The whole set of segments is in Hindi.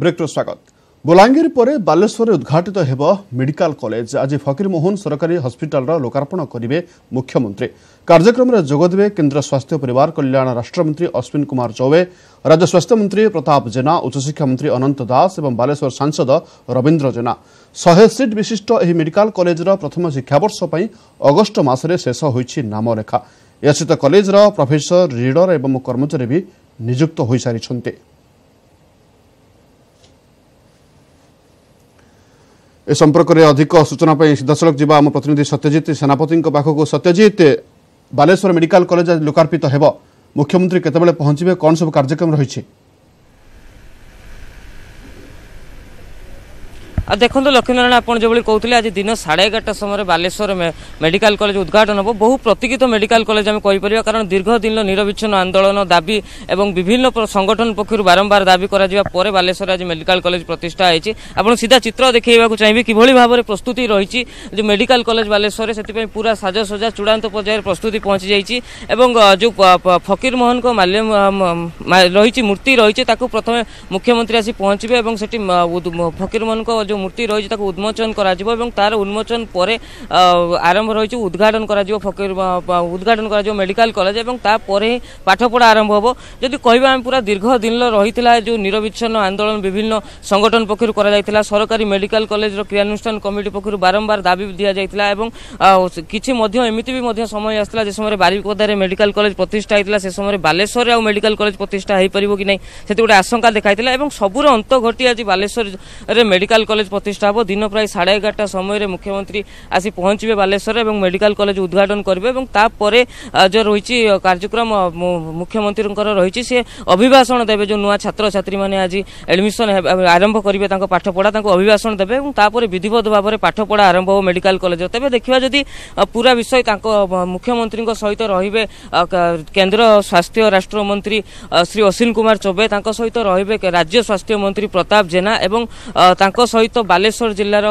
ब्रेक स्वागत। बलांगीर पर बालेश्वर उद्घाटित हेब मेडिकल कॉलेज। आज फकीरमोहन सरकारी हॉस्पिटल लोकार्पण करेंगे मुख्यमंत्री। कार्यक्रम में जोगदेवे केन्द्र स्वास्थ्य परिवार कल्याण राष्ट्रमंत्री अश्विन कुमार चौबे, राज्य स्वास्थ्य मंत्री प्रताप जेना, उच्चशिक्षा मंत्री अनंत दास और बालेश्वर सांसद रवींद्र जेना। 100 सीट विशिष्ट यह मेडिकल कॉलेज प्रथम शिक्षावर्ष पर अगस्ट मासरे शेष होईछि नामलेखा। एसहित कॉलेज प्रोफेसर, रीडर और कर्मचारी भी नियुक्त हो सारी। ए संपर्क में अधिक सूचना सीधासलख जावा आम प्रतिनिधि सत्यजित सेनापति पाखक। सत्यजित, बालेश्वर मेडिकल कॉलेज लोकार्पित हेब, मुख्यमंत्री केतबेले पहुंचे, कौन सब कार्यक्रम रही? देखो लक्ष्मीनारायण आप जो कहते आज दिन 11:30 समय बालेश्वर मेडिकल कॉलेज उद्घाटन हम। बहु प्रतीक्षित मेडिकल कॉलेज आम कहीपर, कारण दीर्घ दिन निरविच्छिन्न आंदोलन दाबी एवं विभिन्न संगठन पक्षर बारंबार दाबी कर बालेश्वर आज मेडिकल कॉलेज प्रतिष्ठा होती। आप सीधा चित्र देखा चाहिए कि भाव में प्रस्तुति रही जो मेडिकल कॉलेज बालेश्वर से पूरा साजसजा चूड़ांत पर्यायर प्रस्तुति पहुंची जाइए। जो फकीर मोहन को माल्यम रही मूर्ति रही प्रथम मुख्यमंत्री आसी पहुंचे और फकीर मोहन को जो मूर्ति रही उन्मोचन तार उन्मोचन पर आरंभ रही उद्घाटन उद्घाटन कर मेडिकल कॉलेज और पाठपढ़ा आरंभ हम। जदि कह पूरा दीर्घ दिन रही जो निरविच्छिन्न आंदोलन विभिन्न संगठन पक्षर कर सरकारी मेडिकल कॉलेज क्रियानुष्ठान कमिटी पक्षर बारंबार दाबी दि जाता किसी एमती भी समय आसला जिस समय बारिपदारे मेडिकल कॉलेज प्रतिष्ठा होता से समय बालेश्वर मेडिकल कॉलेज प्रतिष्ठा हो पार कि नहीं से गोटे आशंका देखा। सबूर अंत घटी आज बालेश्वर मेडिकल कॉलेज प्रतिष्ठा हम। दिन प्राय 11:30 समय मुख्यमंत्री आसी पहुंचे बालेश्वर और मेडिकल कॉलेज उद्घाटन करेंगे। जो रही कार्यक्रम मुख्यमंत्री रही सी अभिभाषण देवे जो नुआ छात्र छात्री मैंने आज एडमिशन आरंभ करेंगे पाठपढ़ा अभिभाषण देवे और विधिवत भाव में पाठपढ़ा आरंभ हो मेडिकल कॉलेज। तेज देखा जदि पूरा विषय मुख्यमंत्री सहित रे केन्द्र स्वास्थ्य राष्ट्रमंत्री श्री अश्विन कुमार चौबे सहित रे राज्य स्वास्थ्य मंत्री प्रताप जेना एवं सहित बालेश्वर जिलार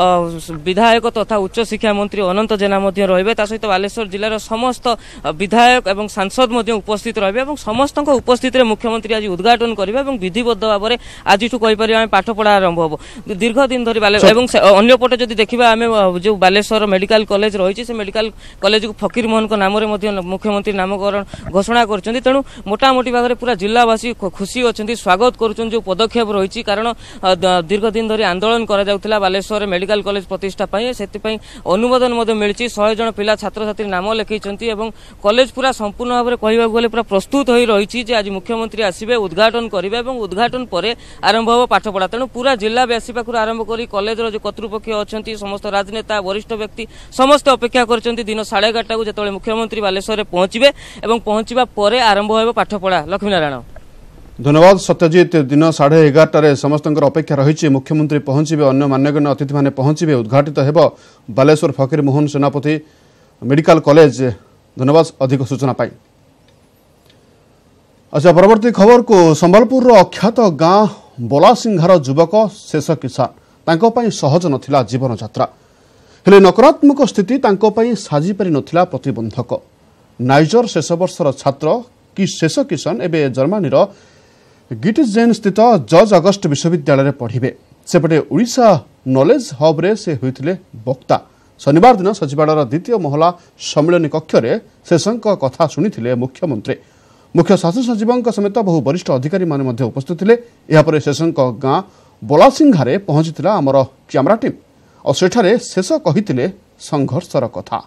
विधायक तथा उच्च शिक्षा मंत्री अनंत जेना रे सहित बालेश्वर जिलार समस्त विधायक एवं सांसद उपस्थित रे समस्त उपस्थित मुख्यमंत्री आज उद्घाटन करेंगे और विधिबद्ध भाव में आज कहीपर पाठपढ़ा आरंभ हम। दीर्घ दिन धरी अंपटे जब देखा आम जो बालेश्वर मेडिकल कॉलेज रही से मेडिकल कॉलेज को फकीर मोहन नाम मुख्यमंत्री नामकरण घोषणा कर तेणु मोटामोटी भाव में पूरा जिलावासी खुशी अच्छा स्वागत कर जो पदक्षेप रही कारण दीर्घ दिन धरी आंदोलन करा बालेश्वर मेडिकल कॉलेज प्रतिष्ठा से अनुमोदन मिली। 100 जन पिला छात्र छात्री नाम लिखिं कॉलेज पूरा संपूर्ण भाव में कहवाक गले पूरा प्रस्तुत हो रही आज मुख्यमंत्री आसवे उद्घाटन करेंगे और उद्घाटन पर आरंभ हो पाठपढ़ा। तेणु पूरा जिलावासी पाखु आरंभ कर कॉलेज जो कर्तृपक्ष अच्छा समस्त राजनेता वरिष्ठ व्यक्ति समस्त अपेक्षा कर दिन 11:30 जो मुख्यमंत्री बालेश्वर पहुंचे और पहुंचा पर आरंभ हो पाठपढ़ा। लक्ष्मीनारायण धन्यवाद सत्यजित। दिन 11:30 समस्त अपेक्षा रही मुख्यमंत्री पहुंचे, अन्य मान्यगण्य अतिथि मैंने पहुंचे, उद्घाटित हेब बालेश्वर फकीर मोहन सेनापति मेडिकल कॉलेज। धन्यवाद अधिक सूचना पाई। अच्छा, परवर्ती खबर को संबलपुर अख्यात गाँ बलासिंघार युवक शेष किसान तांको पई सहज नथिला जीवन यात्रा हेले नकारात्मक स्थिति तांको पई साजी पारि नथिला प्रतिबंधक। नाइजर शेष वर्षर छात्र कि शेष किसान एबे जर्मनी गिटिजेन स्थित जॉर्ज अगस्ट विश्वविद्यालय पढ़िबे। सेपटे ओडिशा नॉलेज हब रे से होइथिले वक्ता। शनिवार दिन सचिवालयर द्वितीय महला सम्मेलन कक्ष रे शेषंक कथा शुणिथिले मुख्यमंत्री। मुख्य शासन सचिव समेत बहु वरिष्ठ अधिकारी माने उपस्थित थिले। यापर शेषंक गाँ बलासिंघारे पहुंचीथिला आमर कैमरा टीम और सेठारे शेष कहिथिले संघर्षर कथा।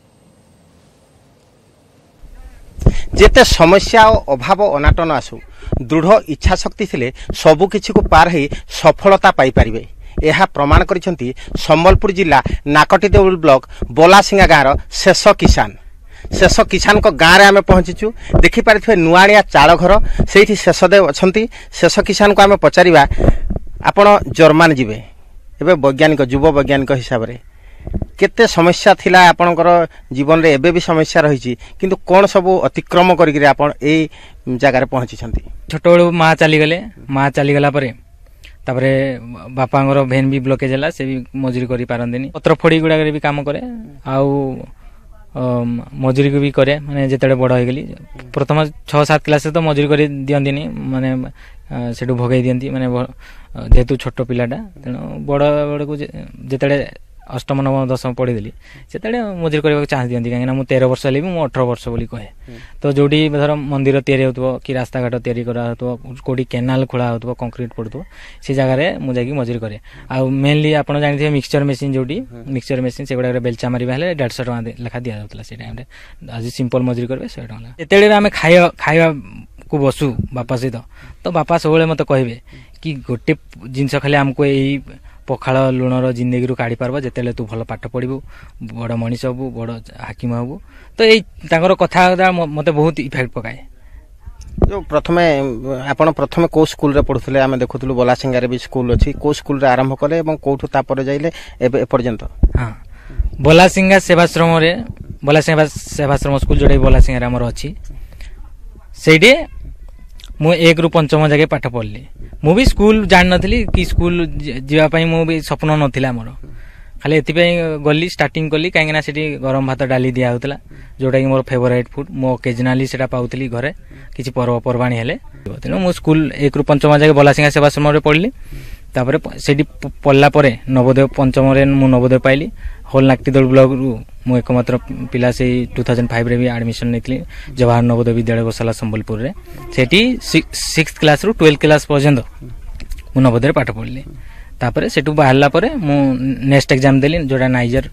जेते समस्या और अभाव अनाटन आसु दृढ़ इच्छा शक्ति थिले सबु किछि को पार ही सफलता पाई परिबे। यह प्रमाण करिसेंती संबलपुर जिला नाकटीदेउल ब्लॉक बलासिंगा गाँव शेष किसान को गाँव में आम पहुंचीचु। देखि पारिथिबे नुआणिया चाल घर सेठी शेषदेव अछंती। शेष किसान को आम पचारिबा आपण जर्मन जिबे एबे वैज्ञानिक युव वैज्ञानिक हिसाब रे केते समस्या थिला आपनकर जीवन रे एबे भी समस्या रही किंतु कौन सब अतिक्रम करिक आपण ए जगह रे पहुंची छंती। छोट बड़ माँ चली गला परे तापरे बापांगर भेन भी ब्लॉकेज हला से भी मजूरी करी पारंदिनी पत्र फोड़ी गुडा भी काम करे आउ मजूरी को भी करे माने जेते बड़ हो गली प्रथम 6-7 क्लास तो मजूरी कर दियंती माने सेठू भगई दियंती माने जेहेतु छोट पिलाटा तेणु बड़ बड़ को जेते अष्टम नवम दशम पढ़ीदेली से मजूरी करने चान्स दिखती कहीं मुझे 13 वर्ष हेल्ली मुझे 18 वर्ष बोली कहे तो जो धर मंदिर तैयारी हो कि रास्ता घाट तैयारी कौटी केनाल खोला हो कंक्रीट पड़ू से जगह मुझे मजूरी करे आ मेनली आप जानते मिक्सचर मेसीन जो मिक्सचर मेसीन से गुड़ा बेलचा मारे 150 टका लेखा दि जाता से टाइम आज सिंपल मजूरी करेंगे 100 टका जिते आम खाଇବା को बसु बापा सहित तो बापा सब मत कहे कि गोटे जिनस खाली आमको यही पखाड़ लुणर जिंदगी काढ़ी पार्ब जिते तू भल पाठ पढ़ू बड़ मनीष हबू बड़ हाकिम हबू तो यही कथा मत बहुत इफेक्ट पकाए जो प्रथमे आपण प्रथमे को स्कूल रे पढुथले आमे देखुथलु बलासिंगा रे भी स्कूल अछि को स्कूल रे आरंभ कले एवं कोठु तापर जाइले ए पर्यंत हां बलासिंगा सेवाश्रम रे बलासिंगा सेवाश्रम स्कूल जोडे बलासिंगा रे हमर अछि सेडे मु 1 रु 5 जगह पाठ पढ़ली मु भी स्कूल जान नथली कि स्कूल जीवा पई मु भी सपन नथिला मोर खाली एथि पई गली स्टार्टिंग कली काहे ना सेठी गरम भात डाली दिया होतला जोटा कि मोर फेवरेट फूड मो ओकेजनली सेटा पाउतली घरे किछि पर्व परवाणी हेले तेनु मु स्कूल 1 रु 5 जगह बलासिंगा सेवाश्रम रे पढ़ली तापर सेठी पढ़ला परे नवोदय पंचम रे मु नवोदय पाइली होल नाक्तिदल ब्लॉक रु मु एकमात्र पिला से 2005 रे भी एडमिशन नेतली जवाहर नवोदय विद्यालय गोशाला संबलपुर रे सेठी 6th क्लास रु 12th क्लास पर्यंत मु नवोदय पाठ पढ़ली तापर सेठू बाहरला परे मु नेक्स्ट एग्जाम देली जोडा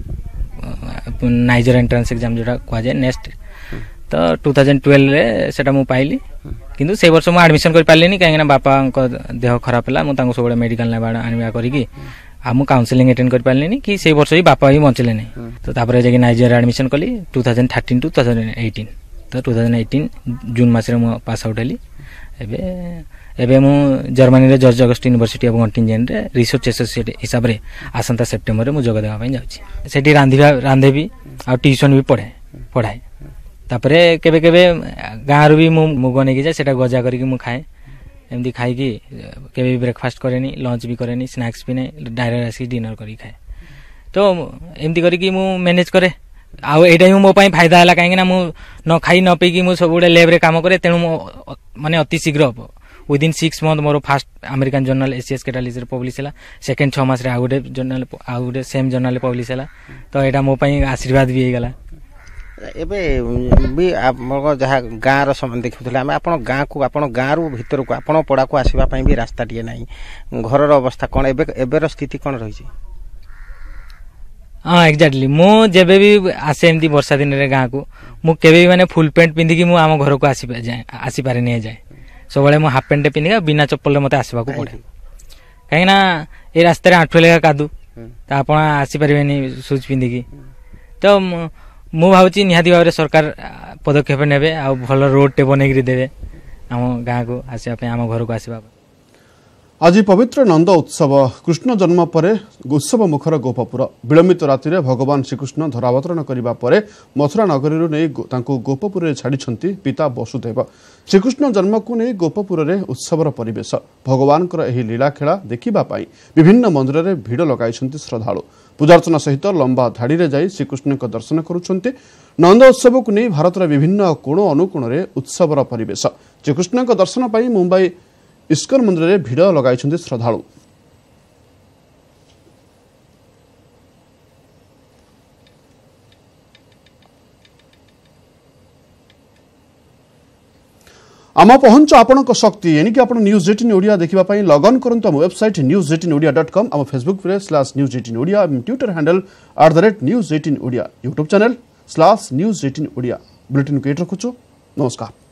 नाइजर एंट्रेंस एग्जाम जोडा कह जाय नेक्स्ट तो 2012 रे सेटा मु पाइली किंतु से वर्ष मु एडमिशन कर पालिनी काहे बापा देह खराब हला मु तांको सबले मेडिकल नेबा आनिबा करिकी आ मु काउंसलिंग अटेंड कर पालिनी कि से वर्ष ही बापा ही बंचले नहीं तो तापर जे नाइजर एडमिशन कली 2013 टू 2018 तो 2018 जून मास रे मु पास आउट हली एबे मु जर्मनी रे George August University of Gottingen रे रिसर्च एसोसिएट हिसाब रे आसंता सेप्टेम्बर रे मु जोग देबा पई जाउची सेठी रांधे भी आ ट्यूशन भी पढ़ाए तापरे केबे केबे गाँ रू भी मु मुग नहीं जाए सेटा गजा करके मु खाए एमती खाई कि केबे ब्रेकफास्ट करेनी लंच भी करेनी स्नैक्स भी नहीं डायरेक्ट आसी डिनर करी खाए तो एमती करके मु मैनेज करे आउ एटा ही मो पई फायदा हला काहे ना मु न खाई न पी कि मु सब गुडे लैब रे काम करे तेनु माने अति शीघ्र विदिन 6 मंथ मोर first American journal ACS Catalyst रे पब्लिश हला सेकंड 6 मास रे आउडे जर्नल आउडे सेम जर्नल पब्लिश हला तो एटा मो पई आशीर्वाद भी हे गला एबे भी आपन जहा गाँ रो समान देखुथले हम आपन गाँ को आपन गाँ रो भीतर को आपन पड़ा को आसीबा पई भी रास्ता टिए नाही घर रो अवस्था कोन एबे रो स्थिति कोन रही छी हाँ एक्जाक्टली मु जेबे भी आसे एमती वर्षा दिन रे गाँ को मु केबे भी माने फुल पैंट पिंदी कि मु आम घर को आसी पारे नहीं जाए सब बळे मु हाफ पैंट पिंदी बिना चप्पल मते आसीबा को पड़े काहे ना ए रास्ता रे आठु लेखा कादू त आपण आसी परिबेनी शूज पिंदी कि तो मु भावची निहाती भाव सरकार पदक्षेप नेबे आ भल रोड टे बनेगिरी देबे आम गाँ को आसीबा पे आम घर को आसीबा आज पवित्र नंद उत्सव कृष्ण जन्म पर उत्सव मुखर गोपपुर विलंबित राति भगवान श्रीकृष्ण धरावतरण करने पर मथुरा नगरी नहीं गोपपुर छाड़ी पिता वसुदेव श्रीकृष्ण जन्म को नहीं गोपपुर में उत्सवर परिवेश भगवान लीला खेला देखा विभिन्न मंदिर में भिड़ लगाई श्रद्धालु पूजार्चना सहित लंबा धाड़ी में जाई श्रीकृष्ण दर्शन करुंच नंद उत्सव को नहीं भारत विभिन्न कोण अनुकोण में उत्सवर परिवेश श्रीकृष्ण दर्शन पर मुंबई इस्कन मंदिर में भिड़ लगाई श्रद्धालु आम पहुंच आपण शक्ति एनिक आप न्यूज 18 ओडिया देखा लगन करंतु आम वेबसाइट news18odia.com आम Facebook page /news18odia Twitter handle @news18odia YouTube channel /news18odia बुलेटिन को रखुछु नमस्कार।